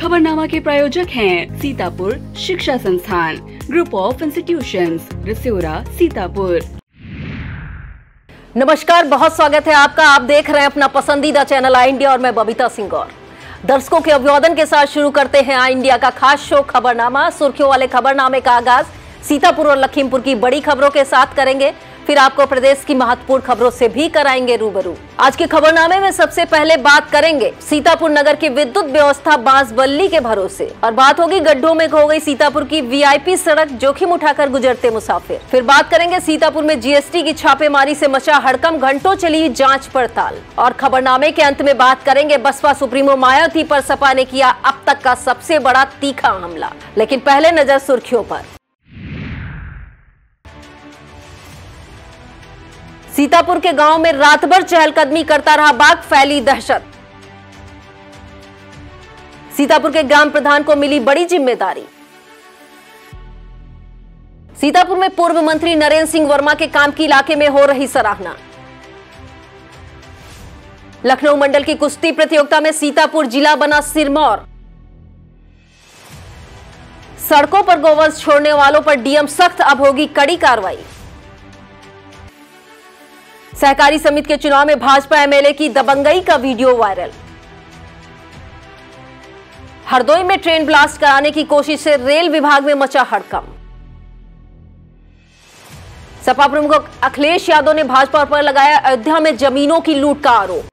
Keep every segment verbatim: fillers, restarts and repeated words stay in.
खबरनामा के प्रायोजक हैं Sitapur Shiksha Sansthan, group of institutions, Risora, Sitapur. नमस्कार, बहुत स्वागत है आपका। आप देख रहे हैं अपना पसंदीदा चैनल आई इंडिया और मैं बबीता सिंह गौर। दर्शकों के अभिवादन के साथ शुरू करते हैं आई इंडिया का खास शो खबरनामा। सुर्खियों वाले खबरनामे का आगाज सीतापुर और लखीमपुर की बड़ी खबरों के साथ करेंगे, फिर आपको प्रदेश की महत्वपूर्ण खबरों से भी कराएंगे रूबरू। आज के खबरनामे में सबसे पहले बात करेंगे सीतापुर नगर की विद्युत व्यवस्था बांस बल्ली के भरोसे, और बात होगी गड्ढों में खो गई सीतापुर की वीआईपी सड़क, जोखिम उठाकर गुजरते मुसाफिर। फिर बात करेंगे सीतापुर में जीएसटी की छापेमारी से मचा हड़कंप, घंटों चली जांच पड़ताल। और खबरनामे के अंत में बात करेंगे बसपा सुप्रीमो मायावती पर सपा ने किया अब तक का सबसे बड़ा तीखा हमला। लेकिन पहले नजर सुर्खियों पर। सीतापुर के गांव में रात भर चहलकदमी करता रहा बाघ, फैली दहशत। सीतापुर के ग्राम प्रधान को मिली बड़ी जिम्मेदारी। सीतापुर में पूर्व मंत्री नरेंद्र सिंह वर्मा के काम की इलाके में हो रही सराहना। लखनऊ मंडल की कुश्ती प्रतियोगिता में सीतापुर जिला बना सिरमौर। सड़कों पर गोवंश छोड़ने वालों पर डीएम सख्त, अब होगी कड़ी कार्रवाई। सहकारी समिति के चुनाव में भाजपा एमएलए की दबंगई का वीडियो वायरल। हरदोई में ट्रेन ब्लास्ट कराने की कोशिश से रेल विभाग में मचा हड़कंप। सपा प्रमुख अखिलेश यादव ने भाजपा पर लगाया अयोध्या में जमीनों की लूट का आरोप।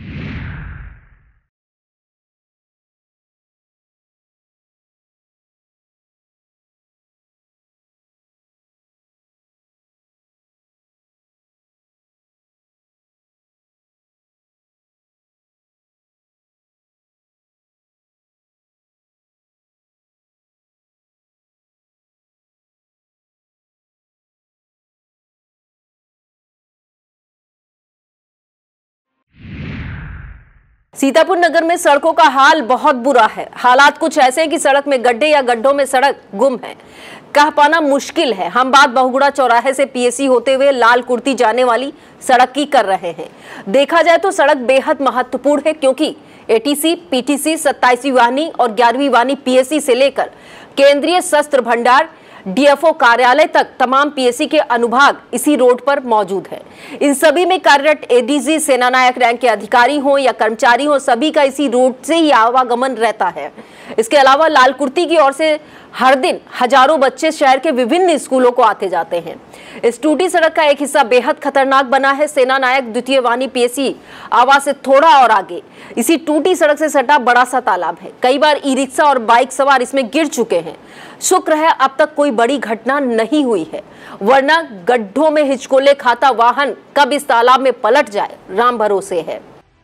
सीतापुर नगर में सड़कों का हाल बहुत बुरा है। हालात कुछ ऐसे हैं कि सड़क में गड्ढे या गड्ढों में सड़क गुम है, कह पाना मुश्किल है। हम बात बहुगुड़ा चौराहे से पीएसी होते हुए लाल कुर्ती जाने वाली सड़क की कर रहे हैं। देखा जाए तो सड़क बेहद महत्वपूर्ण है, क्योंकि एटीसी, पीटीसी, सत्ताईसवीं वाहिनी और ग्यारहवीं वाहिनी पीएसी से लेकर केंद्रीय शस्त्र भंडार, डीएफओ कार्यालय तक तमाम पीएसी के अनुभाग इसी रोड पर मौजूद है। इन सभी में कार्यरत एडीजी, सेनानायक रैंक के अधिकारी हो या कर्मचारी हो, सभी का इसी रोड से ही आवागमन रहता है। इसके अलावा लाल कुर्ती की ओर से हर दिन हजारों बच्चे शहर के विभिन्न स्कूलों को आते जाते हैं। इस टूटी सड़क का एक हिस्सा बेहद खतरनाक बना है। सेनानायक द्वितीय वाहिनी पीएसी आवास से थोड़ा और आगे इसी टूटी सड़क से सटा बड़ा सा तालाब है। कई बार ई रिक्शा और बाइक सवार इसमें गिर चुके हैं। शुक्र है अब तक कोई बड़ी घटना नहीं हुई है, वरना गड्ढों में हिचकोले खाता वाहन कब इस तालाब में पलट जाए, राम भरोसे है।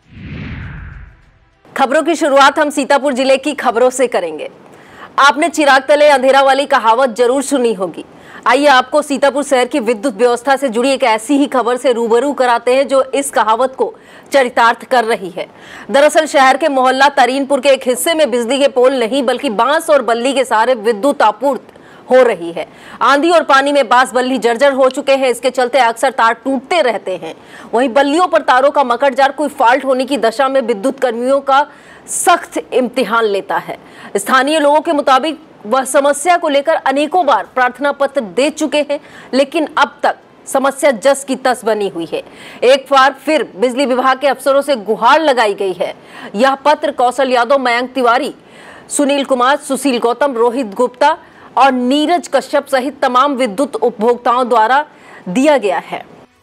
खबरों की शुरुआत हम सीतापुर जिले की खबरों से करेंगे। आपने चिराग तले अंधेरा वाली कहावत जरूर सुनी होगी। आइए आपको सीतापुर शहर की विद्युत व्यवस्था से जुड़ी एक ऐसी ही खबर से रूबरू कराते हैं जो इस कहावत को चरितार्थ कर रही है। दरअसल शहर के मोहल्ला तरीनपुर के एक हिस्से में बिजली के पोल नहीं बल्कि बांस और बल्ली के सहारे विद्युत आपूर्ति हो रही है। आंधी और पानी में बांस बल्ली जर्जर हो चुके हैं। इसके चलते अक्सर तार टूटते रहते हैं। वहीं बल्लियों पर तारों का मकड़जाल कोई फॉल्ट होने की दशा में विद्युत कर्मियों का सख्त इम्तिहान लेता है। स्थानीय लोगों के मुताबिक वह समस्या को लेकर अनेकों बार प्रार्थना पत्र दे चुके हैं, लेकिन अब तक समस्या जस की तस बनी हुई है। एक बार फिर बिजली विभाग के अफसरों से गुहार लगाई गई है। यह पत्र कौशल यादव, मयंक तिवारी, सुनील कुमार, सुशील गौतम, रोहित गुप्ता और नीरज कश्यप सहित तमाम विद्युत उपभोक्ताओं द्वारा दिया गया है।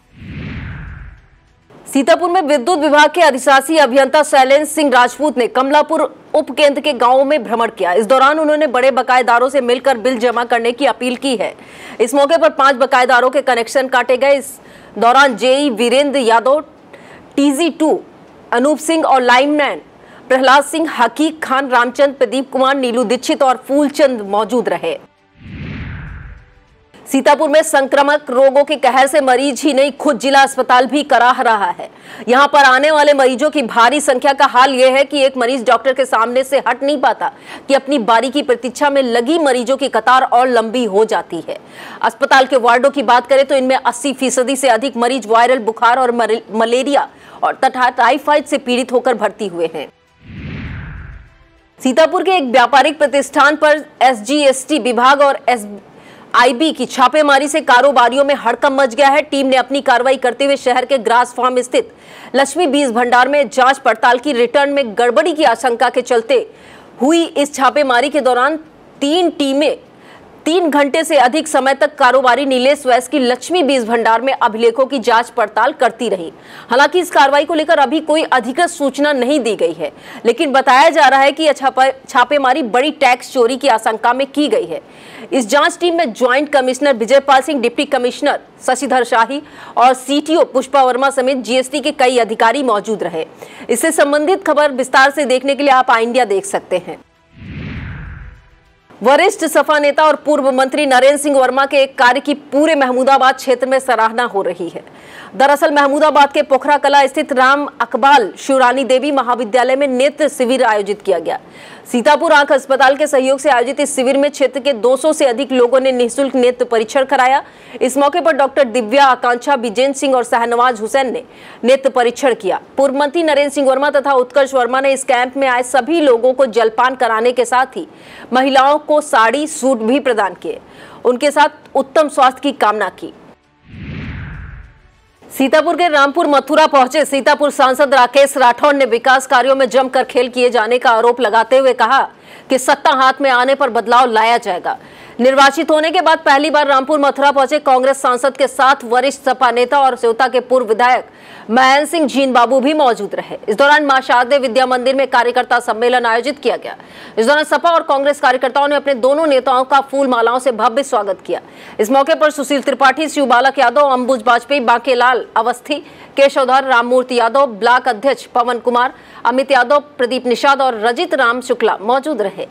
सीतापुर में विद्युत विभाग के अधिशासी अभियंता शैलेंद्र सिंह राजपूत ने कमलापुर उपकेंद्र के गांवों में भ्रमण किया। इस दौरान उन्होंने बड़े बकायेदारों से मिलकर बिल जमा करने की अपील की है। इस मौके पर पांच बकायेदारों के कनेक्शन काटे गए। इस दौरान JE Virendra Yadav, TG two Anoop Singh और लाइनमैन प्रहलाद सिंह, हकीक खान, रामचंद, प्रदीप कुमार, नीलू दीक्षित और फूलचंद मौजूद रहे। सीतापुर में संक्रामक रोगों के कहर से मरीज ही नहीं, खुद जिला अस्पताल भी कराह रहा है। यहां पर आने वाले मरीजों की भारी संख्या का हाल यह है कि एक मरीज डॉक्टर के सामने से हट नहीं पाता कि अपनी बारी की प्रतीक्षा में लगी मरीजों की कतार और लंबी हो जाती है। अस्पताल के वार्डों की बात करें तो इनमें अस्सी फीसदी से अधिक मरीज वायरल बुखार और मलेरिया और तथा टाइफाइड से पीड़ित होकर भर्ती हुए हैं। सीतापुर के एक व्यापारिक प्रतिष्ठान पर एसजीएसटी विभाग और एसआईबी की छापेमारी से कारोबारियों में हड़कंप मच गया है। टीम ने अपनी कार्रवाई करते हुए शहर के ग्रास फार्म स्थित लक्ष्मी बीज भंडार में जांच पड़ताल की। रिटर्न में गड़बड़ी की आशंका के चलते हुई इस छापेमारी के दौरान तीन टीमें तीन घंटे से अधिक समय तक कारोबारी नीलेश वैस की लक्ष्मी बीज भंडार में अभिलेखों की जांच पड़ताल करती रही। हालांकि इस कार्रवाई को लेकर अभी कोई अधिकृत सूचना नहीं दी गई है, लेकिन बताया जा रहा है कि यह छापेमारी बड़ी टैक्स चोरी की आशंका में की गई है। इस जांच टीम में joint commissioner Vijaypal Singh, deputy commissioner Shashidhar Shahi और सीटीओ पुष्पा वर्मा समेत जीएसटी के कई अधिकारी मौजूद रहे। इससे संबंधित खबर विस्तार से देखने के लिए आप आई इंडिया देख सकते हैं। वरिष्ठ सपा नेता और पूर्व मंत्री नरेंद्र सिंह वर्मा के एक कार्य की पूरे महमूदाबाद क्षेत्र में सराहना हो रही है। दरअसल महमूदाबाद के पोखरा कला स्थित राम अकबाल शिवरानी देवी महाविद्यालय में नेत्र शिविर आयोजित किया गया। सीतापुर आंख अस्पताल के सहयोग से आयोजित इस शिविर में क्षेत्र के दो सौ से अधिक लोगों ने निःशुल्क नेत्र परीक्षण कराया। इस मौके पर डॉक्टर दिव्या, आकांक्षा, विजेंद्र सिंह और शाहनवाज हुसैन ने नेत्र परीक्षण किया। पूर्व मंत्री नरेंद्र सिंह वर्मा तथा उत्कर्ष वर्मा ने इस कैंप में आए सभी लोगों को जलपान कराने के साथ ही महिलाओं को साड़ी, सूट भी प्रदान किए। उनके साथ उत्तम स्वास्थ्य की कामना की। सीतापुर के रामपुर मथुरा पहुंचे सीतापुर सांसद राकेश राठौड़ ने विकास कार्यों में जमकर खेल किए जाने का आरोप लगाते हुए कहा कि सत्ता हाथ में आने पर बदलाव लाया जाएगा। निर्वाचित होने के बाद पहली बार रामपुर मथुरा पहुंचे कांग्रेस सांसद के साथ वरिष्ठ सपा नेता और सेवता के पूर्व विधायक महेंद्र सिंह जीन बाबू भी मौजूद रहे। इस दौरान मां शारदे विद्या मंदिर में कार्यकर्ता सम्मेलन आयोजित किया गया। इस दौरान सपा और कांग्रेस कार्यकर्ताओं ने अपने दोनों नेताओं का फूल मालाओं से भव्य स्वागत किया। इस मौके पर सुशील त्रिपाठी, शिव बालक यादव, अंबुज वाजपेयी, बांकेलाल अवस्थी, केशवधर, राममूर्ति यादव, ब्लॉक अध्यक्ष पवन कुमार, अमित यादव, प्रदीप निषाद और रजित राम शुक्ला मौजूद रहे।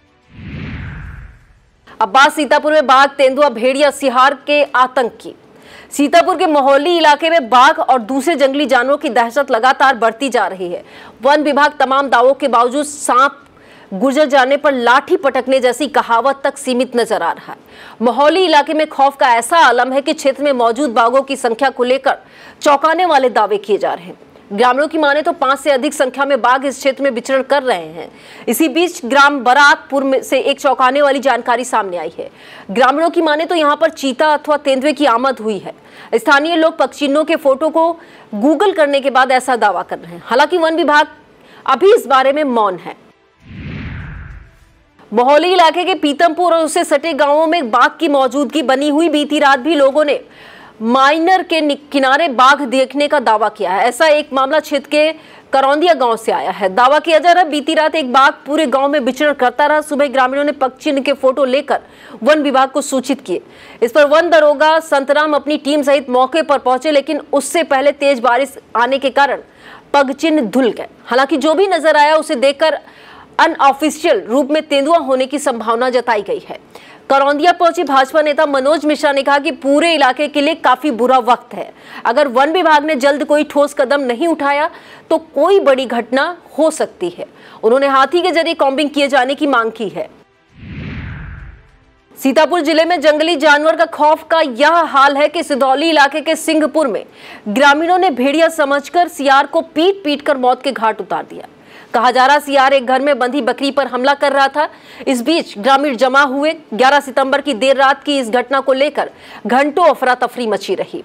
अब बात सीतापुर में बाघ, तेंदुआ, भेड़िया, सियार के आतंक की। सीतापुर के मोहल्ली इलाके में बाघ और दूसरे जंगली जानवरों की दहशत लगातार बढ़ती जा रही है। वन विभाग तमाम दावों के बावजूद सांप गुजर जाने पर लाठी पटकने जैसी कहावत तक सीमित नजर आ रहा है। मोहल्ली इलाके में खौफ का ऐसा आलम है कि क्षेत्र में मौजूद बाघों की संख्या को लेकर चौंकाने वाले दावे किए जा रहे हैं। ग्रामीणों की माने तो पांच से अधिक संख्या में बाघ इस क्षेत्र में विचरण कर रहे हैं। इसी बीच ग्राम बरातपुर में से एक चौंकाने वाली जानकारी सामने आई है। ग्रामीणों की माने तो यहां पर चीता अथवा तेंदुए की आमद हुई है। स्थानीय लोग पक्षियों के फोटो को गूगल करने के बाद ऐसा दावा कर रहे हैं। हालांकि वन विभाग अभी इस बारे में मौन है। मोहल्ली इलाके के पीतमपुर और उससे सटे गांवों में बाघ की मौजूदगी बनी हुई। बीती रात भी लोगों ने माइनर के किनारे बाघ देखने का दावा किया है। ऐसा एक मामला क्षेत्र के करौंदिया गांव से आया है। दावा किया जा रहा है बीती रात एक बाघ पूरे गांव में विचरण करता रहा। सुबह ग्रामीणों ने पक्षी के फोटो लेकर वन विभाग को सूचित किए। इस पर वन दरोगा संतराम अपनी टीम सहित मौके पर पहुंचे, लेकिन उससे पहले तेज बारिश आने के कारण पगचिन्ह धुल गए। हालांकि जो भी नजर आया उसे देखकर अनऑफिशियल रूप में तेंदुआ होने की संभावना जताई गई है। करौंदिया पहुंचे भाजपा नेता मनोज मिश्रा ने कहा कि पूरे इलाके के लिए काफी बुरा वक्त है। अगर वन विभाग ने जल्द कोई ठोस कदम नहीं उठाया तो कोई बड़ी घटना हो सकती है। उन्होंने हाथी के जरिए कॉम्बिंग किए जाने की मांग की है। सीतापुर जिले में जंगली जानवर का खौफ का यह हाल है कि सिधौली इलाके के सिंहपुर में ग्रामीणों ने भेड़िया समझकर सियार को पीट पीट कर मौत के घाट उतार दिया। कहा जा रहा सियार एक घर में बंधी बकरी पर हमला कर रहा था। इस बीच ग्रामीण जमा हुए। ग्यारह सितंबर की देर रात की इस घटना को लेकर घंटों अफरा तफरी मची रही।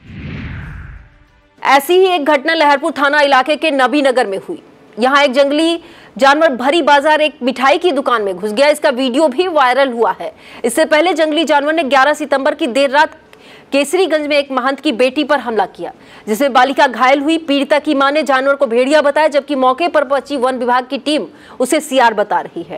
ऐसी ही एक घटना लहरपुर थाना इलाके के नबीनगर में हुई। यहां एक जंगली जानवर भरी बाजार एक मिठाई की दुकान में घुस गया। इसका वीडियो भी वायरल हुआ है। इससे पहले जंगली जानवर ने ग्यारह सितंबर की देर रात केसरीगंज में एक महंत की बेटी पर हमला किया, जिसमें बालिका घायल हुई। पीड़िता की मां ने जानवर को भेड़िया बताया, जबकि मौके पर पहुंची वन विभाग की टीम उसे सियार बता रही है।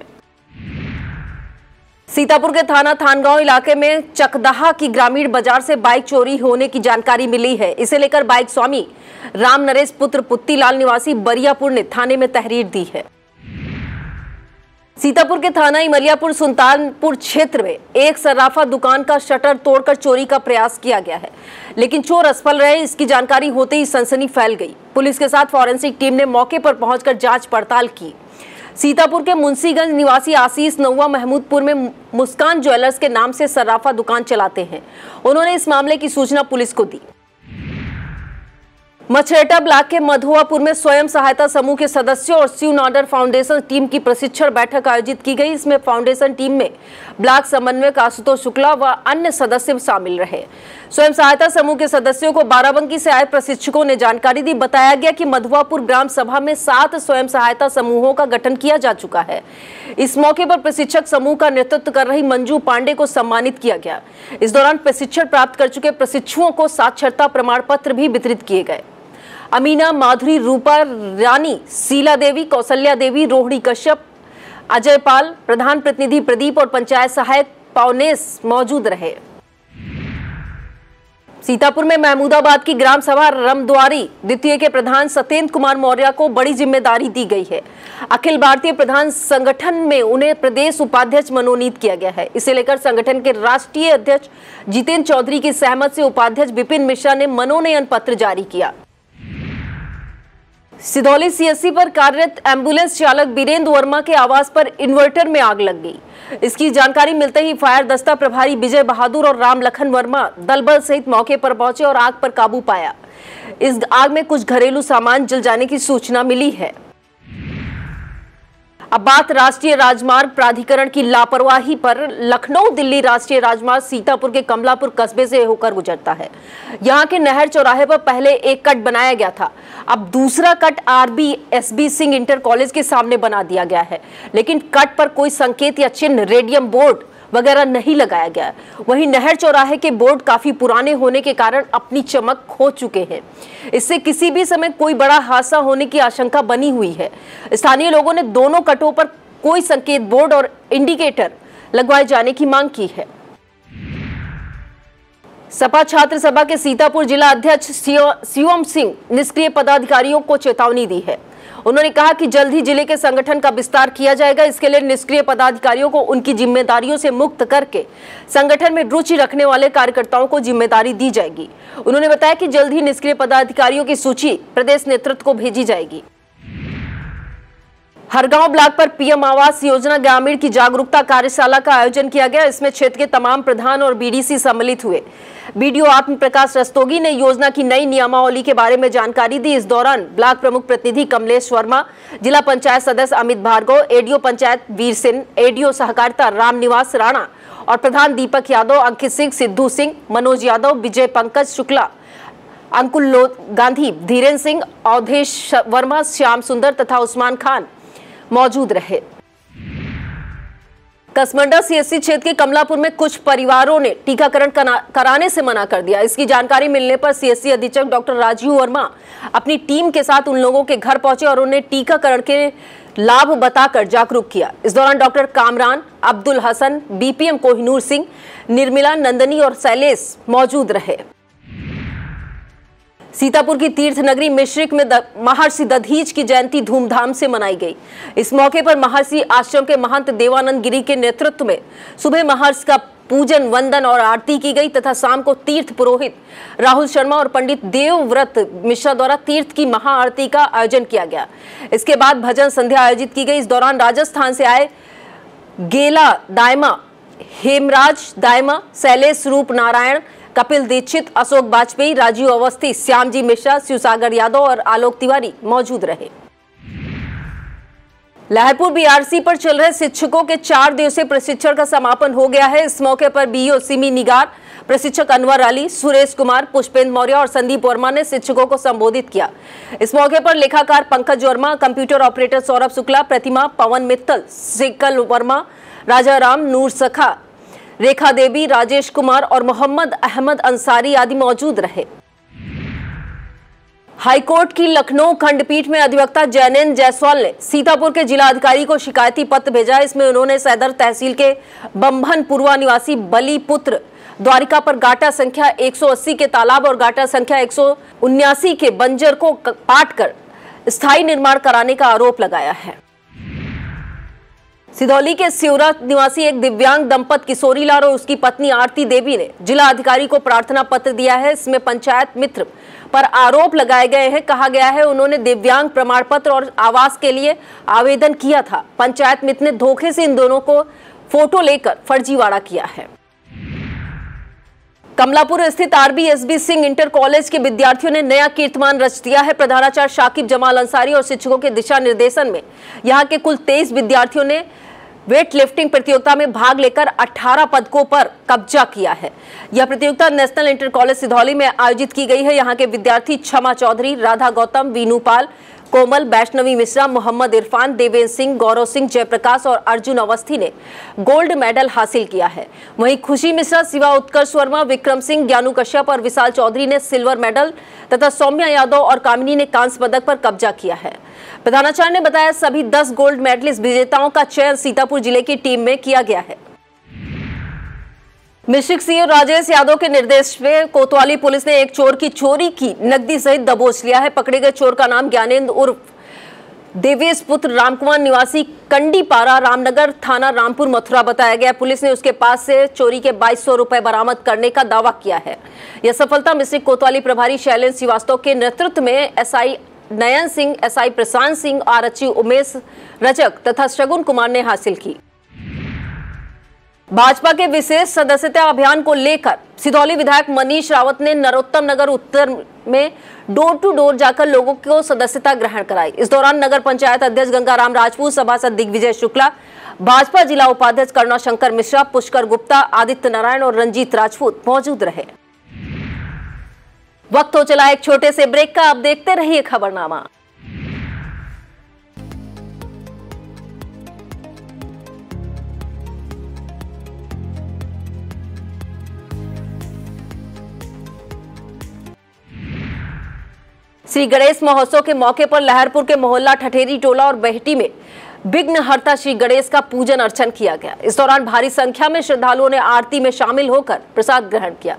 सीतापुर के थाना थानगांव इलाके में चकदहा की ग्रामीण बाजार से बाइक चोरी होने की जानकारी मिली है। इसे लेकर बाइक स्वामी राम नरेश पुत्र पुत्तीलाल निवासी बरियापुर ने थाने में तहरीर दी है। सीतापुर के थाना इमलियापुर सुल्तानपुर क्षेत्र में एक सर्राफा दुकान का शटर तोड़कर चोरी का प्रयास किया गया है, लेकिन चोर असफल रहे। इसकी जानकारी होते ही सनसनी फैल गई। पुलिस के साथ फॉरेंसिक टीम ने मौके पर पहुंचकर जांच पड़ताल की। सीतापुर के मुंशीगंज निवासी आशीष नौवा महमूदपुर में मुस्कान ज्वेलर्स के नाम से सर्राफा दुकान चलाते हैं। उन्होंने इस मामले की सूचना पुलिस को दी। मछरेटा ब्लॉक के मधुआपुर में स्वयं सहायता समूह के सदस्यों और शिव नाडर फाउंडेशन टीम की प्रशिक्षण बैठक आयोजित की गई। इसमें फाउंडेशन टीम में ब्लॉक समन्वयक आशुतोष शुक्ला व अन्य सदस्य शामिल रहे। स्वयं सहायता समूह के सदस्यों को बाराबंकी से आए प्रशिक्षकों ने जानकारी दी। बताया गया कि मधुआपुर ग्राम सभा में सात स्वयं सहायता समूहों का गठन किया जा चुका है। इस मौके पर प्रशिक्षक समूह का नेतृत्व कर रही मंजू पांडे को सम्मानित किया गया। इस दौरान प्रशिक्षण प्राप्त कर चुके प्रशिक्षुओं को साक्षरता प्रमाण पत्र भी वितरित किए गए। अमीना, माधुरी, रूपा रानी, शीला देवी, कौशल्या देवी, रोहिणी कश्यप, अजय पाल, प्रधान प्रतिनिधि प्रदीप और पंचायत सहायक पवनेश मौजूद रहे। सीतापुर में महमूदाबाद की ग्राम सभा रमद्वारी द्वितीय के प्रधान सत्येंद्र कुमार मौर्य को बड़ी जिम्मेदारी दी गई है। अखिल भारतीय प्रधान संगठन में उन्हें प्रदेश उपाध्यक्ष मनोनीत किया गया है। इसे लेकर संगठन के राष्ट्रीय अध्यक्ष जितेंद्र चौधरी की सहमति से उपाध्यक्ष विपिन मिश्रा ने मनोनयन पत्र जारी किया। सिधौली सीएससी पर कार्यरत एम्बुलेंस चालक बीरेंद्र वर्मा के आवास पर इन्वर्टर में आग लग गई। इसकी जानकारी मिलते ही फायर दस्ता प्रभारी विजय बहादुर और राम लखन वर्मा दलबल सहित मौके पर पहुंचे और आग पर काबू पाया। इस आग में कुछ घरेलू सामान जल जाने की सूचना मिली है। अब बात राष्ट्रीय राजमार्ग प्राधिकरण की लापरवाही पर। लखनऊ दिल्ली राष्ट्रीय राजमार्ग सीतापुर के कमलापुर कस्बे से होकर गुजरता है। यहां के नहर चौराहे पर पहले एक कट बनाया गया था, अब दूसरा cut RB SB Singh inter college के सामने बना दिया गया है, लेकिन कट पर कोई संकेत या चिन्ह, रेडियम बोर्ड वगैरह नहीं लगाया गया। वहीं नहर चौराहे के बोर्ड काफी पुराने होने के कारण अपनी चमक खो चुके हैं। इससे किसी भी समय कोई बड़ा हादसा होने की आशंका बनी हुई है। स्थानीय लोगों ने दोनों कटों पर कोई संकेत बोर्ड और इंडिकेटर लगवाए जाने की मांग की है। सपा छात्र सभा के सीतापुर जिला अध्यक्ष शिवम सिंह निष्क्रिय पदाधिकारियों को चेतावनी दी है। उन्होंने कहा कि जल्द ही जिले के संगठन का विस्तार किया जाएगा। इसके लिए निष्क्रिय पदाधिकारियों को उनकी जिम्मेदारियों से मुक्त करके संगठन में रुचि रखने वाले कार्यकर्ताओं को जिम्मेदारी दी जाएगी। उन्होंने बताया कि जल्द ही निष्क्रिय पदाधिकारियों की सूची प्रदेश नेतृत्व को भेजी जाएगी। हरगांव ब्लॉक पर पीएम आवास योजना ग्रामीण की जागरूकता कार्यशाला का आयोजन किया गया। इसमें क्षेत्र के तमाम प्रधान और बीडीसी सम्मिलित हुए। बीडीओ आत्म प्रकाश रस्तोगी ने योजना की नई नियमावली के बारे में जानकारी दी। इस दौरान ब्लॉक प्रमुख प्रतिनिधि कमलेश वर्मा, जिला पंचायत सदस्य अमित भार्गव, एडीओ पंचायत वीर सिंह, एडीओ सहकारिता रामनिवास राणा और प्रधान दीपक यादव, अंकित सिंह, सिद्धू सिंह, मनोज यादव, विजय पंकज शुक्ला, अंकुल गांधी, धीरेन्द्र सिंह, अवधेश वर्मा, श्याम सुंदर तथा उस्मान खान मौजूद रहे। कसमंडा सीएससी क्षेत्र के कमलापुर में कुछ परिवारों ने टीकाकरण कराने से मना कर दिया। इसकी जानकारी मिलने पर सीएससी अधीक्षक डॉक्टर राजीव वर्मा अपनी टीम के साथ उन लोगों के घर पहुंचे और उन्हें टीकाकरण के लाभ बताकर जागरूक किया। इस दौरान डॉक्टर कामरान, अब्दुल हसन, बीपीएम कोहिनूर सिंह, निर्मला, नंदनी और शैलेश मौजूद रहे। सीतापुर की तीर्थ नगरी मिश्रिक में महर्षि दधीच की जयंती धूमधाम से मनाई गई। इस मौके पर महर्षि आश्रम के महंत देवानंद गिरी के नेतृत्व में सुबह महर्षि का पूजन, वंदन और आरती की गई तथा शाम को तीर्थ पुरोहित राहुल शर्मा और पंडित देवव्रत मिश्रा द्वारा तीर्थ की महाआरती का आयोजन किया गया। इसके बाद भजन संध्या आयोजित की गई। इस दौरान राजस्थान से आए गेला दायमा, हेमराज दायमा, शैलेश रूप नारायण, कपिल दीक्षित, अशोक बाजपेयी, राजीव अवस्थी, श्यामजी मिश्रा, शिवसागर यादव और आलोक तिवारी मौजूद रहे। लहरपुर बीआरसी पर चल रहे शिक्षकों के चार दिवसीय प्रशिक्षण का समापन हो गया है। इस मौके पर बीईओ सिमी निगार, प्रशिक्षक अनवर अली, सुरेश कुमार, पुष्पेंद्र मौर्य और संदीप वर्मा ने शिक्षकों को संबोधित किया। इस मौके पर लेखाकार पंकज वर्मा, कंप्यूटर ऑपरेटर सौरभ शुक्ला, प्रतिमा, पवन मित्तल, सिकल वर्मा, राजा राम, नूर सखा, रेखा देवी, राजेश कुमार और मोहम्मद अहमद अंसारी आदि मौजूद रहे। हाईकोर्ट की लखनऊ खंडपीठ में अधिवक्ता जैनेन्द्र जायसवाल ने सीतापुर के जिला अधिकारी को शिकायती पत्र भेजा। इसमें उन्होंने सदर तहसील के बम्भन पूर्वा निवासी बली पुत्र द्वारिका पर गाटा संख्या एक सौ अस्सी के तालाब और गाटा संख्या एक सौ उन्यासी के बंजर को काट कर स्थायी निर्माण कराने का आरोप लगाया है। सिधौली के सिवरा निवासी एक दिव्यांग दंपत किशोरी लाल और उसकी पत्नी आरती देवी ने जिला अधिकारी को प्रार्थना पत्र दिया है। इसमें पंचायत मित्र पर आरोप लगाए गए हैं। कहा गया है उन्होंने दिव्यांग प्रमाण पत्र और आवास के लिए आवेदन किया था। पंचायत मित्र ने धोखे से इन दोनों को फोटो लेकर फर्जीवाड़ा किया है। कमलापुर स्थित आरबीएसबी सिंह इंटर कॉलेज के विद्यार्थियों ने नया कीर्तिमान रच दिया है। प्रधानाचार्य शाकिब जमाल अंसारी और शिक्षकों के दिशा निर्देशन में यहां के कुल तेईस विद्यार्थियों ने वेट लिफ्टिंग प्रतियोगिता में भाग लेकर अठारह पदकों पर कब्जा किया है। यह प्रतियोगिता नेशनल इंटर कॉलेज सिधौली में आयोजित की गई है। यहां के विद्यार्थी क्षमा चौधरी, राधा गौतम, वीनू पाल, कोमल, वैष्णवी मिश्रा, मोहम्मद इरफान, देवेंद्र सिंह, गौरव सिंह, जयप्रकाश और अर्जुन अवस्थी ने गोल्ड मेडल हासिल किया है। वहीं खुशी मिश्रा, शिवा उत्कर्ष वर्मा, विक्रम सिंह, ज्ञानू कश्यप और विशाल चौधरी ने सिल्वर मेडल तथा सौम्या यादव और कामिनी ने कांस्य पदक पर कब्जा किया है। प्रधानाचार्य ने बताया सभी दस गोल्ड मेडलिस्ट विजेताओं का चयन सीतापुर जिले की टीम में किया गया है। मिश्रिक सीओ राजेश यादव के निर्देश में कोतवाली पुलिस ने एक चोर की चोरी की नकदी सहित दबोच लिया है। पकड़े गए चोर का नाम ज्ञानेंद्र उर्फ देवेश पुत्र रामकुमार निवासी कंडीपारा, रामनगर थाना, रामपुर, मथुरा बताया गया। पुलिस ने उसके पास से चोरी के बाईस सौ रुपए बरामद करने का दावा किया है। यह सफलता मिश्रिक कोतवाली प्रभारी शैलेंद्र श्रीवास्तव के नेतृत्व में एसआई नयन सिंह, एसआई प्रशांत सिंह, आरक्षी उमेश रजक तथा शगुन कुमार ने हासिल की। भाजपा के विशेष सदस्यता अभियान को लेकर सिधौली विधायक मनीष रावत ने नरोत्तम नगर उत्तर में डोर टू डोर जाकर लोगों को सदस्यता ग्रहण कराई। इस दौरान नगर पंचायत अध्यक्ष गंगाराम राजपूत, सभासद दिग्विजय शुक्ला, भाजपा जिला उपाध्यक्ष करुणाशंकर मिश्रा, पुष्कर गुप्ता, आदित्य नारायण और रंजीत राजपूत मौजूद रहे। वक्त हो चला एक छोटे से ब्रेक का, अब देखते रहिए खबरनामा। श्री गणेश महोत्सव के मौके पर लहरपुर के मोहल्ला ठठेरी टोला और बेहटी में विघ्नहर्ता श्री गणेश का पूजन अर्चन किया गया। इस दौरान भारी संख्या में श्रद्धालुओं ने आरती में शामिल होकर प्रसाद ग्रहण किया।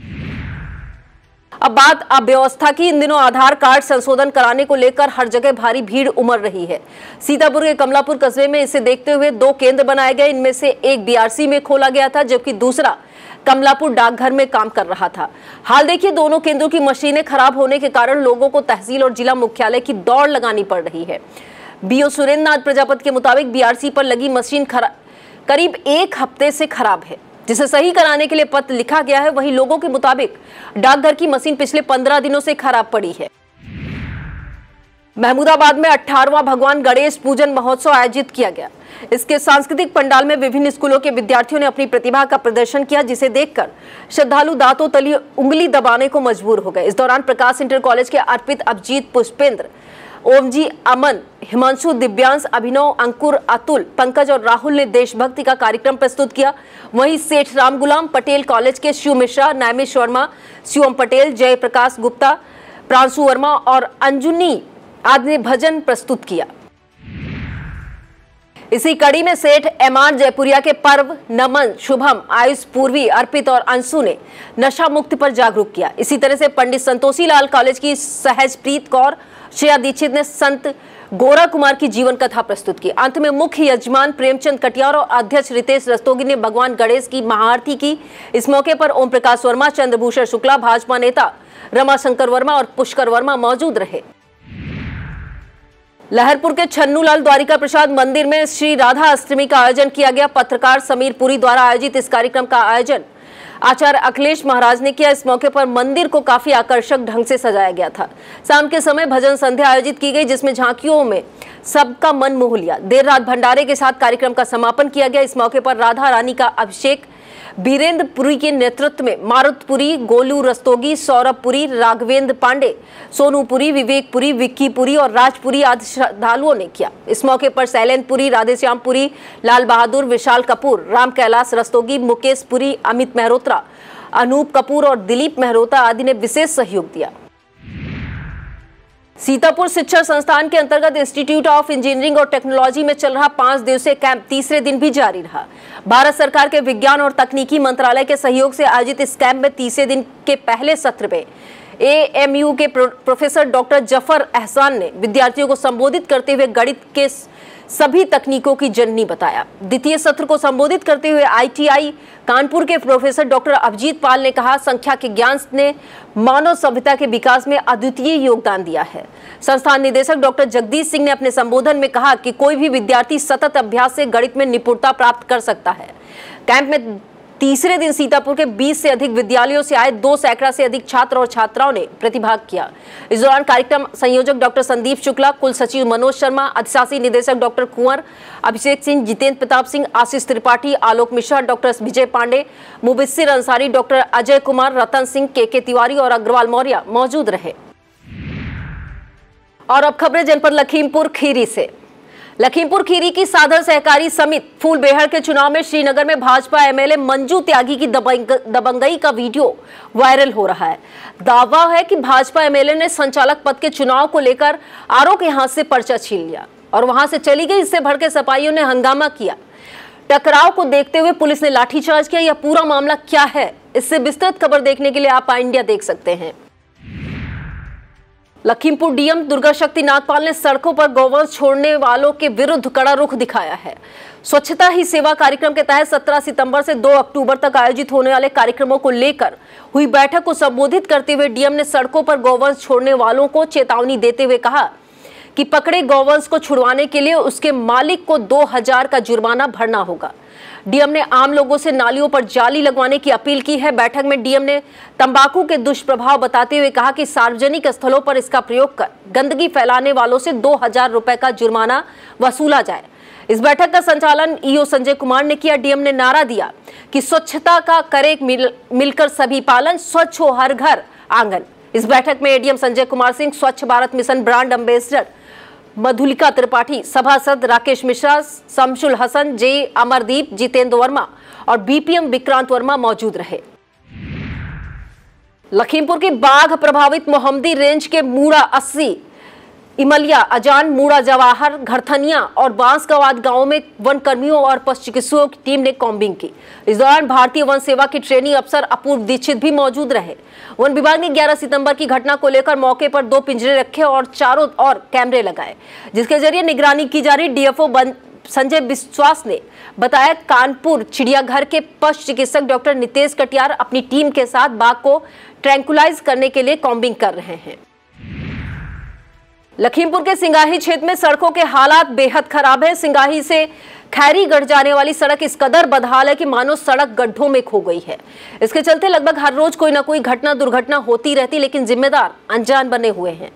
अब बात अव्यवस्था की। इन दिनों आधार कार्ड संशोधन कराने को लेकर हर जगह भारी भीड़ उमड़ रही है। सीतापुर के कमलापुर कस्बे में इसे देखते हुए दो केंद्र बनाए गए। इनमें से एक बीआरसी में खोला गया था, जबकि दूसरा कमलापुर डाकघर में काम कर रहा था। हाल देखिए, दोनों केंद्रों की मशीनें खराब होने के कारण लोगों को तहसील और जिला मुख्यालय की दौड़ लगानी पड़ रही है। बीओ सुरेंद्र नाथ प्रजापति के मुताबिक बीआरसी पर लगी मशीन करीब एक हफ्ते से खराब है, जिसे सही कराने के लिए पत्र लिखा गया है। वहीं लोगों के मुताबिक डाकघर की मशीन पिछले पंद्रह दिनों से खराब पड़ी है। महमूदाबाद में अठारहवां भगवान गणेश पूजन महोत्सव आयोजित किया गया। इसके सांस्कृतिक पंडाल में विभिन्न स्कूलों के विद्यार्थियों ने अपनी प्रतिभा का प्रदर्शन किया, जिसे देखकर श्रद्धालु दांतों तली उंगली दबाने को मजबूर हो गए। इस दौरान प्रकाश इंटर कॉलेज के अर्पित, अभिजीत, पुष्पेंद्र, ओमजी, अमन, हिमांशु, दिव्यांश, अभिनव, अंकुर, अतुल, पंकज और राहुल ने देशभक्ति का कार्यक्रम प्रस्तुत किया। वहीं सेठ राम गुलाम पटेल कॉलेज के शिव मिश्रा, नैमिष वर्मा, शिवम पटेल, जयप्रकाश गुप्ता, प्रांशु वर्मा और अंजुनी आदि ने भजन प्रस्तुत किया। इसी कड़ी में सेठ एमआर जयपुरिया के पर्व, नमन, शुभम, आयुष, पूर्वी, अर्पित और अंशु ने नशा मुक्ति पर जागरूक किया। इसी तरह से पंडित संतोषी लाल कॉलेज की सहजप्रीत कौर, श्रेया दीक्षित ने संत गोरा कुमार की जीवन कथा प्रस्तुत की। अंत में मुख्य यजमान प्रेमचंद कटियार और अध्यक्ष रितेश रस्तोगी ने भगवान गणेश की महाआरती की। इस मौके पर ओम प्रकाश वर्मा, चंद्रभूषण शुक्ला, भाजपा नेता रमाशंकर वर्मा और पुष्कर वर्मा मौजूद रहे। लहरपुर के छन्नूलाल द्वारिका प्रसाद मंदिर में श्री राधा अष्टमी का आयोजन किया गया। पत्रकार समीर पुरी द्वारा आयोजित इस कार्यक्रम का आयोजन आचार्य अखिलेश महाराज ने किया। इस मौके पर मंदिर को काफी आकर्षक ढंग से सजाया गया था। शाम के समय भजन संध्या आयोजित की गई, जिसमें झांकियों में सबका मन मोह लिया। देर रात भंडारे के साथ कार्यक्रम का समापन किया गया। इस मौके पर राधा रानी का अभिषेक बीरेंद्र पुरी के नेतृत्व में मारुत पुरी, गोलू रस्तोगी, सौरभ पुरी, राघवेंद्र पांडे, सोनू पुरी, विवेक पुरी, विक्की पुरी और राजपुरी आदि श्रद्धालुओं ने किया। इस मौके पर शैलेंद्र पुरी, राधेश्याम पुरी, लाल बहादुर, विशाल कपूर, राम कैलाश रस्तोगी, मुकेश पुरी, अमित मेहरोत्रा, अनूप कपूर और दिलीप मेहरोत्रा आदि ने विशेष सहयोग दिया। सीतापुर शिक्षा संस्थान के अंतर्गत इंस्टीट्यूट ऑफ इंजीनियरिंग और टेक्नोलॉजी में चल रहा पांच दिवसीय कैंप तीसरे दिन भी जारी रहा। भारत सरकार के विज्ञान और तकनीकी मंत्रालय के सहयोग से आयोजित इस कैंप में तीसरे दिन के पहले सत्र में एएमयू के प्रोफेसर डॉक्टर जफर एहसान ने विद्यार्थियों को संबोधित करते हुए गणित के सभी तकनीकों की जननी बताया। द्वितीय सत्र को संबोधित करते हुए आईटीआई कानपुर के प्रोफेसर डॉक्टर अभिजीत पाल ने कहा, संख्या के ज्ञान ने मानव सभ्यता के विकास में अद्वितीय योगदान दिया है। संस्थान निदेशक डॉक्टर जगदीश सिंह ने अपने संबोधन में कहा कि कोई भी विद्यार्थी सतत अभ्यास से गणित में निपुणता प्राप्त कर सकता है। कैंप में तीसरे दिन सीतापुर के बीस से अधिक विद्यालयों से आए दो सैकड़ा से अधिक छात्र और छात्राओं ने प्रतिभाग किया। इस दौरान कार्यक्रम संयोजक डॉक्टर संदीप शुक्ला, कुल सचिव मनोज शर्मा, अधिशासी निदेशक doctor Kunwar, Abhishek Singh, Jitendra Pratap Singh, Ashish Tripathi, Alok Mishra, doctor Vijay Pandey, Mubassir Ansari, doctor Ajay Kumar, Ratan Singh, K K Tiwari और अग्रवाल मौर्य मौजूद रहे। और अब खबरें जनपद लखीमपुर खीरी से। लखीमपुर खीरी की साधर सहकारी समिति फूलबेहड़ के चुनाव में श्रीनगर में भाजपा एमएलए मंजू त्यागी की दबंगई का वीडियो वायरल हो रहा है। दावा है कि भाजपा एमएलए ने संचालक पद के चुनाव को लेकर आरओ के हाथ से पर्चा छीन लिया और वहां से चली गई। इससे भड़के सपाइयों ने हंगामा किया। टकराव को देखते हुए पुलिस ने लाठीचार्ज किया। यह पूरा मामला क्या है, इससे विस्तृत खबर देखने के लिए आप आई इंडिया देख सकते हैं। लखीमपुर डीएम दुर्गा शक्ति नागपाल ने सड़कों पर गौवंश छोड़ने वालों के विरुद्ध कड़ा रुख दिखाया है। स्वच्छता ही सेवा कार्यक्रम के तहत सत्रह सितंबर से दो अक्टूबर तक आयोजित होने वाले कार्यक्रमों को लेकर हुई बैठक को संबोधित करते हुए डीएम ने सड़कों पर गौवंश छोड़ने वालों को चेतावनी देते हुए कहा कि पकड़े गौवंश को छुड़वाने के लिए उसके मालिक को दो हजार का जुर्माना भरना होगा। डीएम ने आम लोगों से नालियों पर जाली लगवाने की अपील की है। बैठक में डीएम ने तंबाकू के दुष्प्रभाव बताते हुए कहा कि सार्वजनिक स्थलों पर इसका प्रयोग कर गंदगी फैलाने वालों से दो हजार रुपए का जुर्माना वसूला जाए। इस बैठक का संचालन ईओ संजय कुमार ने किया। डीएम ने नारा दिया कि स्वच्छता का करे मिल, मिलकर सभी पालन, स्वच्छ हो हर घर आंगन। इस बैठक में ADM Sanjay Kumar Singh, Swachh Bharat mission brand ambassador Madhulika Tripathi, सभासद राकेश मिश्रा, शमशुल हसन, जे अमरदीप, जितेंद्र वर्मा और बीपीएम विक्रांत वर्मा मौजूद रहे। लखीमपुर की बाघ प्रभावित मोहम्मदी रेंज के मूड़ा अस्सी, इमलिया, अजान, मूड़ा जवाहर, घरथनिया और बांसगावाद गांवों में वन कर्मियों और पशु चिकित्सकों की टीम ने कॉम्बिंग की। इस दौरान भारतीय वन सेवा की ट्रेनिंग अफसर अपूर्व दीक्षित भी मौजूद रहे। वन विभाग ने ग्यारह सितंबर की घटना को लेकर मौके पर दो पिंजरे रखे और चारों ओर कैमरे लगाए, जिसके जरिए निगरानी की जा रही। डीएफओ संजय विश्वास ने बताया कानपुर चिड़ियाघर के पशु चिकित्सक डॉक्टर नितेश कटियार अपनी टीम के साथ बाघ को ट्रैंकुलाइज करने के लिए कॉम्बिंग कर रहे हैं। लखीमपुर के सिंगाही क्षेत्र में सड़कों के हालात बेहद खराब है। सिंगाही से खैरीगढ़ जाने वाली सड़क इस कदर बदहाल है कि मानो सड़क गड्ढों में खो गई है। इसके चलते लगभग हर रोज कोई ना कोई घटना दुर्घटना होती रहती, लेकिन जिम्मेदार अनजान बने हुए हैं।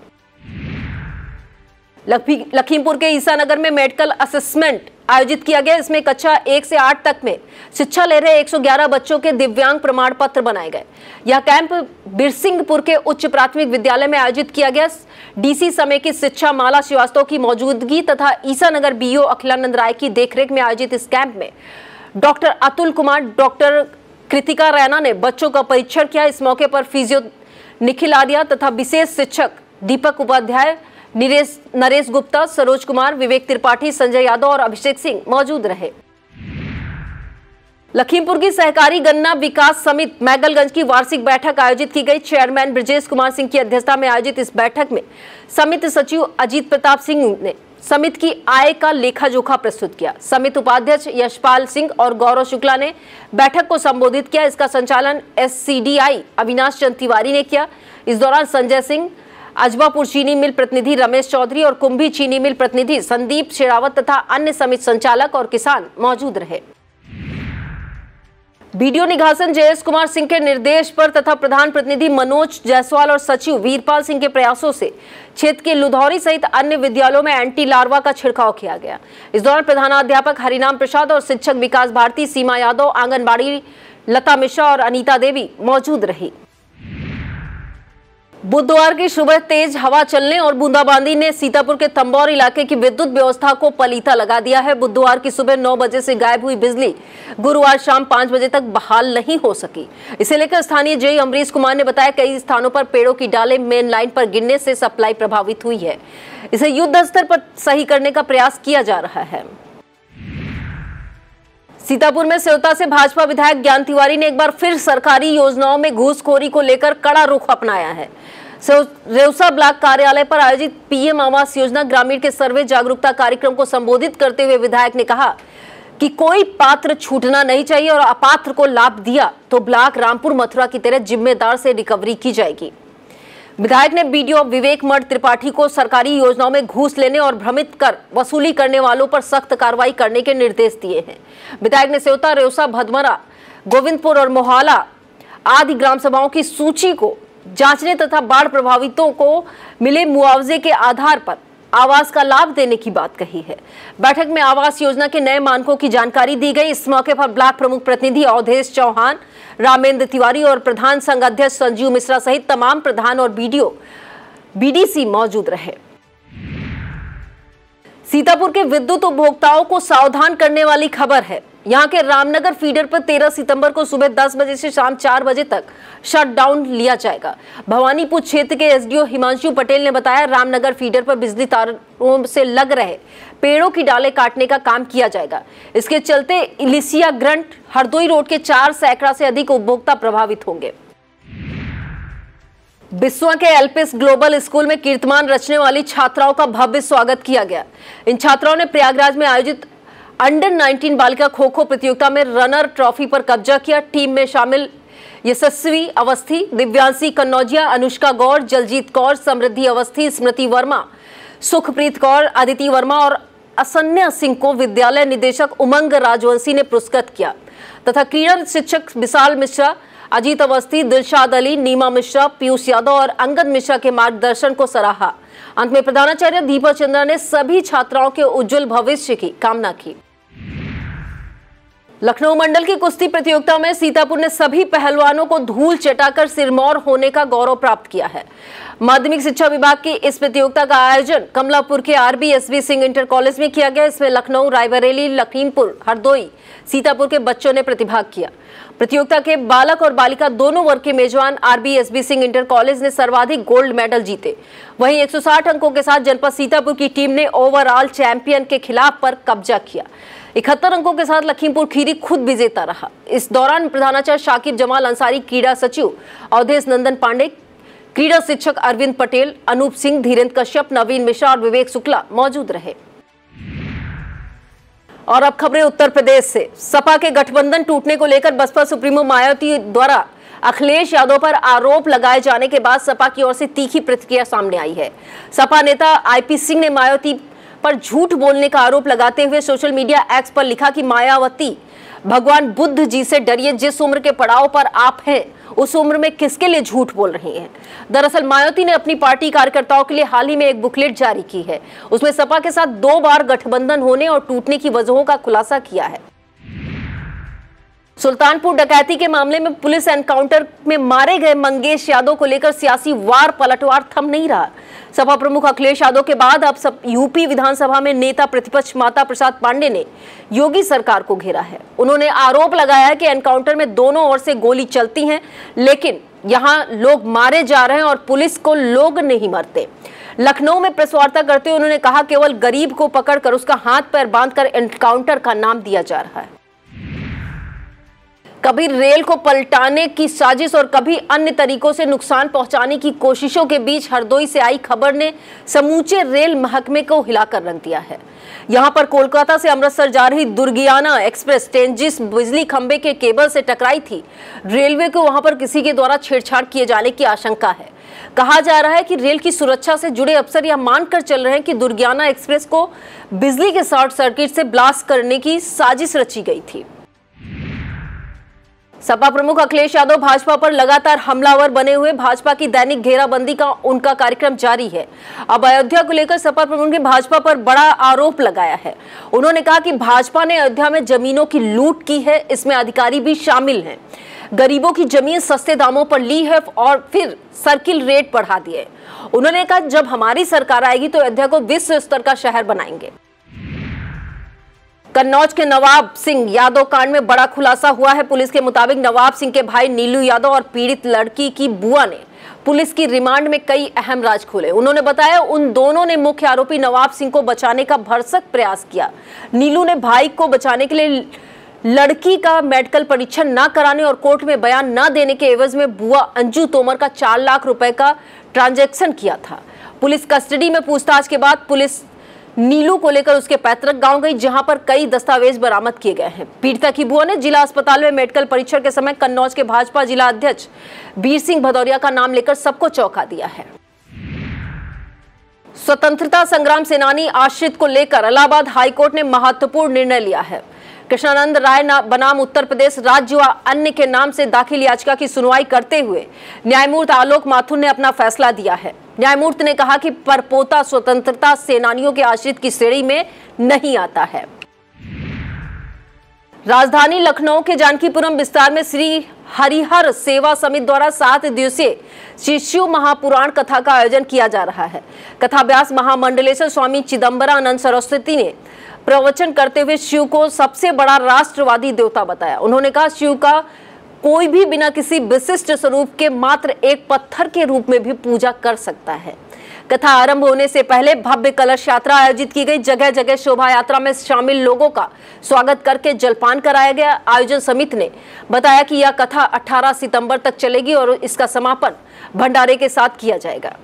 लखीमपुर के ईसानगर में मेडिकल असेसमेंट आयोजित किया गया। इसमें कक्षा एक से आठ तक में शिक्षा ले रहे एक सौ ग्यारह बच्चों के दिव्यांग प्रमाण पत्र बनाए गए। यह कैंप बिरसिंहपुर के उच्च प्राथमिक विद्यालय में आयोजित किया गया। डीसी समेकित शिक्षा माला श्रीवास्तव की मौजूदगी तथा ईसानगर बीओ अखिलानंद राय की देखरेख में आयोजित इस कैंप में डॉक्टर अतुल कुमार, डॉक्टर कृतिका रैना ने बच्चों का परीक्षण किया। इस मौके पर फिजियो निखिल आदिया तथा विशेष शिक्षक दीपक उपाध्याय, नरेश नरेश गुप्ता, सरोज कुमार, विवेक त्रिपाठी, संजय यादव और अभिषेक सिंह मौजूद रहे। लखीमपुर की सहकारी गन्ना विकास समिति मैगलगंज की वार्षिक बैठक आयोजित की गई। चेयरमैन ब्रजेश कुमार सिंह की अध्यक्षता में आयोजित इस बैठक में समिति सचिव अजीत प्रताप सिंह ने समिति की आय का लेखा जोखा प्रस्तुत किया। समिति उपाध्यक्ष यशपाल सिंह और गौरव शुक्ला ने बैठक को संबोधित किया। इसका संचालन एससीडीआई अविनाश चंद तिवारी ने किया। इस दौरान संजय सिंह, अजबापुर चीनी मिल प्रतिनिधि रमेश चौधरी और कुंभी चीनी मिल प्रतिनिधि संदीप शेरावत तथा अन्य समिति संचालक और किसान मौजूद रहे। वीडियो निघासन जयेश कुमार सिंह के निर्देश पर तथा प्रधान प्रतिनिधि मनोज जायसवाल और सचिव वीरपाल सिंह के प्रयासों से क्षेत्र के लुधौरी सहित अन्य विद्यालयों में एंटी लार्वा का छिड़काव किया गया। इस दौरान प्रधानाध्यापक हरिनाम प्रसाद और शिक्षक विकास भारती, सीमा यादव, आंगनबाड़ी लता मिश्रा और अनीता देवी मौजूद रही। बुधवार की सुबह तेज हवा चलने और बूंदाबांदी ने सीतापुर के तंबौर इलाके की विद्युत व्यवस्था को पलीता लगा दिया है। बुधवार की सुबह नौ बजे से गायब हुई बिजली गुरुवार शाम पांच बजे तक बहाल नहीं हो सकी। इसे लेकर स्थानीय जेई अमरीश कुमार ने बताया कई स्थानों पर पेड़ों की डालें मेन लाइन पर गिरने से सप्लाई प्रभावित हुई है। इसे युद्ध स्तर पर सही करने का प्रयास किया जा रहा है। सीतापुर में सेवता से भाजपा विधायक ज्ञान तिवारी ने एक बार फिर सरकारी योजनाओं में घूसखोरी को लेकर कड़ा रुख अपनाया है। रेउसा ब्लॉक कार्यालय पर आयोजित पीएम आवास योजना ग्रामीण के सर्वे जागरूकता कार्यक्रम को संबोधित करते हुए विधायक ने कहा कि कोई पात्र छूटना नहीं चाहिए और अपात्र को लाभ दिया तो ब्लॉक रामपुर मथुरा की तरह जिम्मेदार से रिकवरी की जाएगी। विधायक ने बीडीओ विवेक मर्द त्रिपाठी को सरकारी योजनाओं में घूस लेने और भ्रमित कर वसूली करने वालों पर सख्त कार्रवाई करने के निर्देश दिए हैं। विधायक ने सेवता, रेउसा, भदमरा, गोविंदपुर और मोहाला आदि ग्राम सभाओं की सूची को जांचने तथा बाढ़ प्रभावितों को मिले मुआवजे के आधार पर आवास का लाभ देने की बात कही है। बैठक में आवास योजना के नए मानकों की जानकारी दी गई। इस मौके पर ब्लॉक प्रमुख प्रतिनिधि अवधेश चौहान, रामेंद्र तिवारी और प्रधान संघ अध्यक्ष संजीव मिश्रा सहित तमाम प्रधान और बीडीओ बीडीसी मौजूद रहे। सीतापुर के विद्युत उपभोक्ताओं को सावधान करने वाली खबर है। यहां के रामनगर फीडर पर तेरह सितंबर को सुबह दस बजे से शाम चार बजे तक शटडाउन लिया जाएगा। भवानीपुर क्षेत्र के एसडीओ हिमांशु पटेल ने बताया, रामनगर फीडर पर बिजली तारों से लग रहे पेड़ों की डालें काटने का काम किया जाएगा। इसके चलते इलिसिया ग्रंट हरदोई रोड के चार सैकड़ा से अधिक उपभोक्ता प्रभावित होंगे। बिस्वा के एलपीएस ग्लोबल स्कूल में कीर्तिमान रचने वाली छात्राओं का भव्य स्वागत किया गया। इन छात्राओं ने प्रयागराज में आयोजित अंडर उन्नीस बालिका खो खो प्रतियोगिता में रनर ट्रॉफी पर कब्जा किया। टीम में शामिल यशस्वी अवस्थी, दिव्यांशी कन्नौजिया, अनुष्का गौर, जलजीत कौर, समृद्धि अवस्थी, स्मृति वर्मा, सुखप्रीत कौर, अदिति वर्मा और असन्या सिंह को विद्यालय निदेशक उमंग राजवंशी ने पुरस्कृत किया तथा क्रीड़ा शिक्षक विशाल मिश्रा, अजीत अवस्थी, दिलशाद अली, नीमा मिश्रा, पीयूष यादव और अंगद मिश्रा के मार्गदर्शन को सराहा। अंत में प्रधानाचार्य दीपा चंद्रा ने सभी छात्राओं के उज्जवल भविष्य की कामना की। लखनऊ मंडल की कुश्ती प्रतियोगिता में सीतापुर ने सभी पहलवानों को धूल चटाकर सिरमौर होने का गौरव प्राप्त किया है। माध्यमिक शिक्षा विभाग की इस प्रतियोगिता का आयोजन कमलापुर के RB SB Singh inter college में किया गया। इसमें लखनऊ, रायबरेली, लखीमपुर, हरदोई, सीतापुर के बच्चों ने प्रतिभाग किया। प्रतियोगिता के बालक और बालिका दोनों वर्ग के मेजबान RB SB Singh inter college ने सर्वाधिक गोल्ड मेडल जीते। वहीं एक सौ साठ अंकों के साथ जनपद सीतापुर की टीम ने ओवरऑल चैंपियन के खिलाफ पर कब्जा किया। इकहत्तर अंकों के साथ लखीमपुर खीरी खुद विजेता रहा। इस दौरान प्रधानाचार्य शाकिब जमाल अंसारी, क्रीड़ा सचिव अवधेश नंदन पांडे, क्रीड़ा शिक्षक अरविंद पटेल, अनूप सिंह, धीरेन्द्र कश्यप, नवीन मिश्रा और विवेक शुक्ला मौजूद रहे। और अब खबरें उत्तर प्रदेश से। सपा के गठबंधन टूटने को लेकर बसपा सुप्रीमो मायावती द्वारा अखिलेश यादव पर आरोप लगाए जाने के बाद सपा की ओर से तीखी प्रतिक्रिया सामने आई है। सपा नेता आईपी सिंह ने मायावती पर झूठ बोलने का आरोप लगाते हुए सोशल मीडिया एक्स पर लिखा कि मायावती, भगवान बुद्ध जी से डरिए, जिस उम्र के पड़ाव पर आप हैं उस उम्र में किसके लिए झूठ बोल रही हैं। दरअसल मायावती ने अपनी पार्टी कार्यकर्ताओं के लिए हाल ही में एक बुकलेट जारी की है। उसमें सपा के साथ दो बार गठबंधन होने और टूटने की वजहों का खुलासा किया है। सुल्तानपुर डकैती के मामले में पुलिस एनकाउंटर में मारे गए मंगेश यादव को लेकर सियासी वार पलटवार थम नहीं रहा। सपा प्रमुख अखिलेश यादव के बाद अब सब यूपी विधानसभा में नेता प्रतिपक्ष माता प्रसाद पांडे ने योगी सरकार को घेरा है। उन्होंने आरोप लगाया है कि एनकाउंटर में दोनों ओर से गोली चलती हैं, लेकिन यहां लोग मारे जा रहे हैं और पुलिस को लोग नहीं मरते। लखनऊ में प्रेस वार्ता करते हुए उन्होंने कहा, केवल गरीब को पकड़कर उसका हाथ पैर बांधकर एनकाउंटर का नाम दिया जा रहा है। कभी रेल को पलटाने की साजिश और कभी अन्य तरीकों से नुकसान पहुंचाने की कोशिशों के बीच हरदोई से आई खबर ने समूचे रेल महकमे को हिलाकर रख दिया है। यहां पर कोलकाता से अमृतसर जा रही दुर्गियाना एक्सप्रेस ट्रेन जिस बिजली खंभे के केबल से टकराई थी, रेलवे को वहां पर किसी के द्वारा छेड़छाड़ किए जाने की आशंका है। कहा जा रहा है कि रेल की सुरक्षा से जुड़े अफसर यह मानकर चल रहे हैं कि दुर्गियाना एक्सप्रेस को बिजली के शॉर्ट सर्किट से ब्लास्ट करने की साजिश रची गई थी। सपा प्रमुख अखिलेश यादव भाजपा पर लगातार हमलावर बने हुए। भाजपा की दैनिक घेराबंदी का उनका कार्यक्रम जारी है। अब अयोध्या को लेकर सपा प्रमुख ने भाजपा पर बड़ा आरोप लगाया है। उन्होंने कहा कि भाजपा ने अयोध्या में जमीनों की लूट की है, इसमें अधिकारी भी शामिल हैं। गरीबों की जमीन सस्ते दामों पर ली है और फिर सर्किल रेट बढ़ा दिए। उन्होंने कहा, जब हमारी सरकार आएगी तो अयोध्या को विश्व स्तर का शहर बनाएंगे। कन्नौज के नवाब सिंह यादव कांड में बड़ा खुलासा हुआ है। पुलिस के मुताबिक नवाब सिंह के भाई नीलू यादव और पीड़ित लड़की की बुआ ने पुलिस की रिमांड में कई अहम राज खोले। उन्होंने बताया, उन दोनों ने मुख्य आरोपी नवाब सिंह को बचाने का भरसक प्रयास किया। नीलू ने भाई को बचाने के लिए लड़की का मेडिकल परीक्षण न कराने और कोर्ट में बयान न देने के एवज में बुआ अंजू तोमर का चार लाख रुपए का ट्रांजैक्शन किया था। पुलिस कस्टडी में पूछताछ के बाद पुलिस नीलू को लेकर उसके पैतृक गांव गई, जहां पर कई दस्तावेज बरामद किए गए हैं। पीड़िता की बुआ ने जिला अस्पताल में मेडिकल परीक्षण के समय कन्नौज के भाजपा जिला अध्यक्ष वीर सिंह भदौरिया का नाम लेकर सबको चौंका दिया है। स्वतंत्रता संग्राम सेनानी आश्रित को लेकर इलाहाबाद हाईकोर्ट ने महत्वपूर्ण निर्णय लिया है। कृष्णानंद राय बनाम उत्तर प्रदेश राज्य व अन्य के नाम से दाखिल याचिका की सुनवाई करते हुए न्यायमूर्ति आलोक माथुर ने अपना फैसला दिया है। न्यायमूर्ति ने कहा कि परपोता स्वतंत्रता सेनानियों के आश्रित की श्रेणी में नहीं आता है। राजधानी लखनऊ के जानकीपुरम विस्तार में श्री हरिहर सेवा समिति द्वारा सात दिवसीय श्री शिव महापुराण कथा का आयोजन किया जा रहा है। कथाव्यास महामंडलेश्वर स्वामी चिदम्बरानंद सरस्वती ने प्रवचन करते हुए शिव को सबसे बड़ा राष्ट्रवादी देवता बताया। उन्होंने कहा, शिव का कोई भी बिना किसी विशिष्ट स्वरूप के मात्र एक पत्थर के रूप में भी पूजा कर सकता है। कथा आरंभ होने से पहले भव्य कलश यात्रा आयोजित की गई। जगह जगह शोभा यात्रा में शामिल लोगों का स्वागत करके जलपान कराया गया। आयोजन समिति ने बताया कि यह कथा अठारह सितंबर तक चलेगी और इसका समापन भंडारे के साथ किया जाएगा।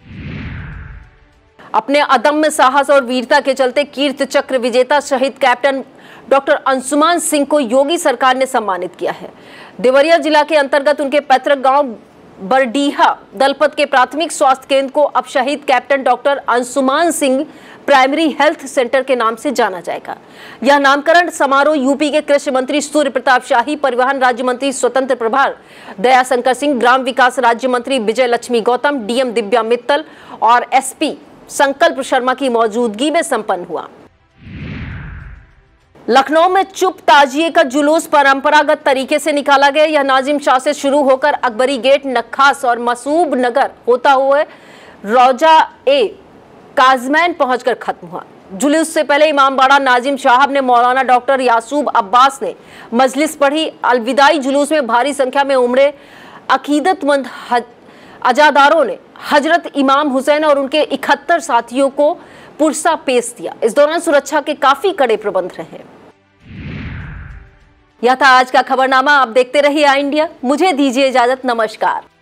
अपने अदम्य साहस और वीरता के चलते कीर्त चक्र विजेता शहीद कैप्टन डॉक्टर अंशुमान सिंह को योगी सरकार ने सम्मानित किया है। देवरिया जिला के अंतर्गत उनके पैतृक गांव बरडीहा दलपत के प्राथमिक स्वास्थ्य केंद्र को अब शहीद captain doctor Anshuman Singh primary health centre के नाम से जाना जाएगा। यह नामकरण समारोह यूपी के कृषि मंत्री सूर्य प्रताप शाही, परिवहन राज्य मंत्री स्वतंत्र प्रभार दयाशंकर सिंह, ग्राम विकास राज्य मंत्री विजय लक्ष्मी गौतम, डीएम दिव्या मित्तल और एसपी संकल्प शर्मा की मौजूदगी में संपन्न हुआ। लखनऊ में चुप ताजिए का जुलूस परंपरागत तरीके से निकाला गया। यह नाजिम शाह से शुरू होकर अकबरी गेट, नखास और मसूब नगर होता हुआ रौजा ए काजमैन पहुंचकर खत्म हुआ। जुलूस से पहले इमामबाड़ा नाजिम साहब ने मौलाना डॉक्टर यासूब अब्बास ने मजलिस पढ़ी। अलविदाई जुलूस में भारी संख्या में उमड़े अकीदतमंद अजादारों ने हजरत इमाम हुसैन और उनके इकहत्तर साथियों को पुरसा पेश दिया। इस दौरान सुरक्षा के काफी कड़े प्रबंध रहे। यह था आज का खबरनामा। आप देखते रहिए आई इंडिया। मुझे दीजिए इजाजत। नमस्कार।